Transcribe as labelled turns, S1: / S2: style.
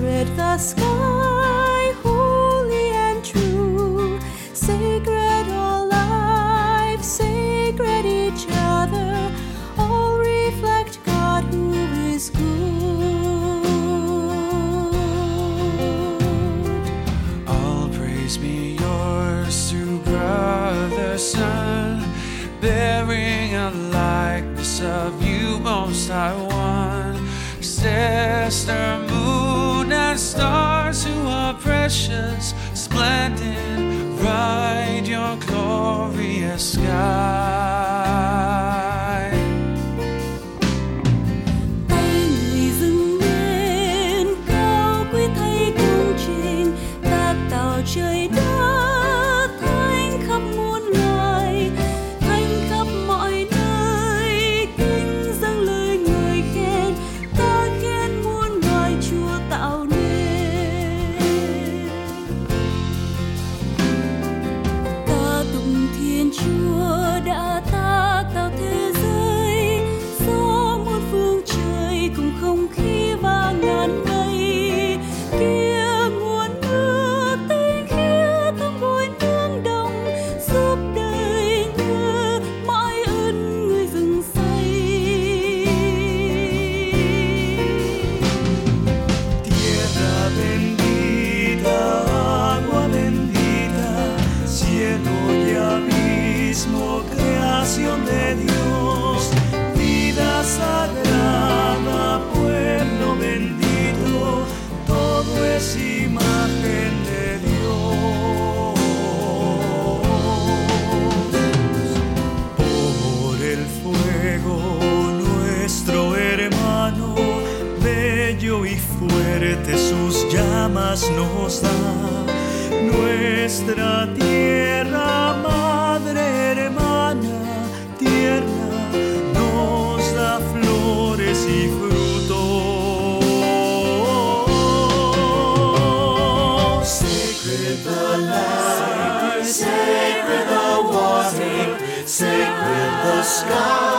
S1: Sacred the sky, holy and true. Sacred all life, sacred each other. All reflect God who is good.
S2: All praise be yours through brother, son, bearing a likeness of you, most high one. Sister, moon, and stars who are precious, splendid, ride your glorious sky.
S1: Tay người dâng lên cao quý thay công trình, ta tạo trời đất thánh khắp muôn loài, thánh khắp mọi nơi, kính dâng lời người khen, ta khen muôn loài Chúa tạo nên. Ta tụng Thiên Chúa đã tác tạo thế giới, gió muôn phương trời cùng không khí và ngàn mây. Kia nguồn nước tinh khiết thơm bồi nương đồng, giúp đời nhớ mãi ơn người rừng xây.
S3: Tierra bendita, agua bendita, cielo y abismo, creación de Dios, vida sagrada, pueblo bendito, todo es imagen de Dios. Por el fuego, nuestro hermano, bello y fuerte sus llamas nos da. Nuestra tierra, madre hermana, tierna, nos da flores y frutos. Sacred the land, sacred the water, sacred the sky.